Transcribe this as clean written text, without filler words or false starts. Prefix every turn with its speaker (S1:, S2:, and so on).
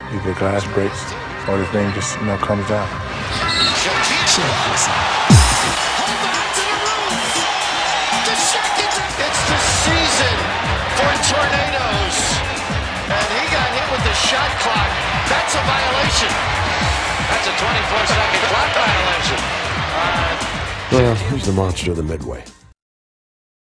S1: either glass breaks or the thing just, comes down.
S2: It's the season for tornadoes. And he got hit with the shot clock. That's a violation. That's a 24-second clock violation.
S3: Well, he's the monster of the Midway.